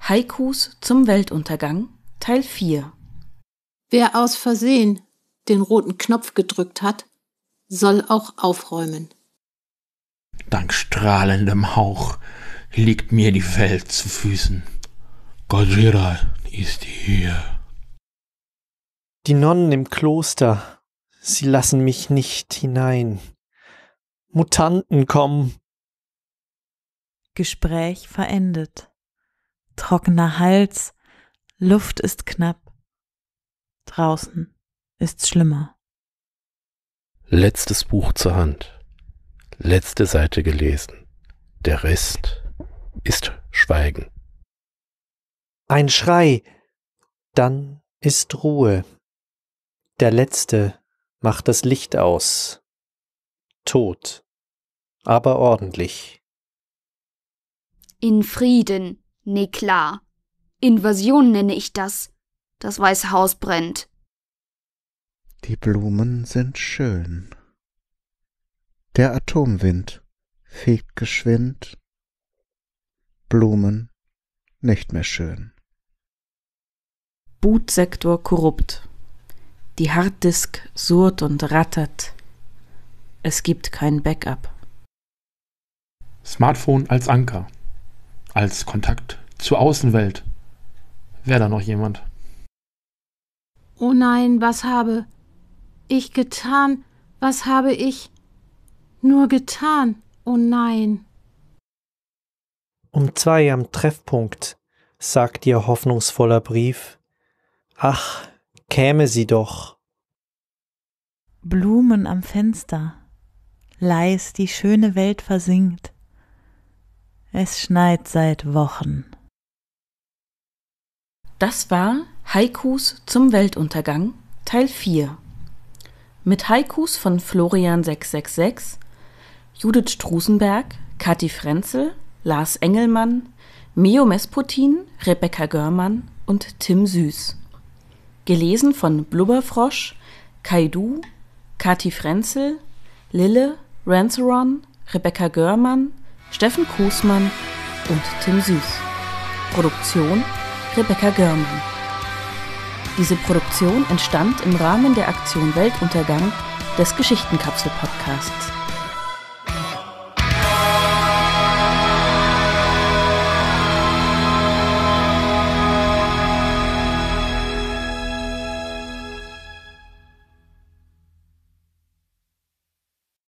Haikus zum Weltuntergang, Teil 4. Wer aus Versehen den roten Knopf gedrückt hat, soll auch aufräumen. Dank strahlendem Hauch liegt mir die Welt zu Füßen. Gojira ist hier. Die Nonnen im Kloster, sie lassen mich nicht hinein. Mutanten kommen. Gespräch verendet. Trockener Hals, Luft ist knapp. Draußen ist's schlimmer. Letztes Buch zur Hand. Letzte Seite gelesen. Der Rest ist Schweigen. Ein Schrei, dann ist Ruhe. Der Letzte macht das Licht aus. Tot, aber ordentlich. In Frieden, nee klar. Invasion nenne ich das. Das Weiße Haus brennt. Die Blumen sind schön. Der Atomwind fegt geschwind. Blumen nicht mehr schön. Bootsektor korrupt. Die Harddisk surrt und rattert. Es gibt kein Backup. Smartphone als Anker, als Kontakt zur Außenwelt. Wäre da noch jemand? Oh nein, was habe ich getan? Was habe ich nur getan? Oh nein. Um 2 am Treffpunkt, sagt ihr hoffnungsvoller Brief. Ach, käme sie doch. Blumen am Fenster, leis die schöne Welt versinkt. Es schneit seit Wochen. Das war Haikus zum Weltuntergang, Teil 4. Mit Haikus von Florian 666, Judith Strusenberg, Kathi Frenzel, Lars Engelmann, Meo Mesputin, Rebecca Görmann und Tim Süß. Gelesen von Blubberfrosch, Kaidu, Kathi Frenzel, Lille, Ranceron, Rebecca Görmann, Steffen Kusmann und Tim Süß. Produktion Rebecca Görmann. Diese Produktion entstand im Rahmen der Aktion Weltuntergang des Geschichtenkapsel-Podcasts.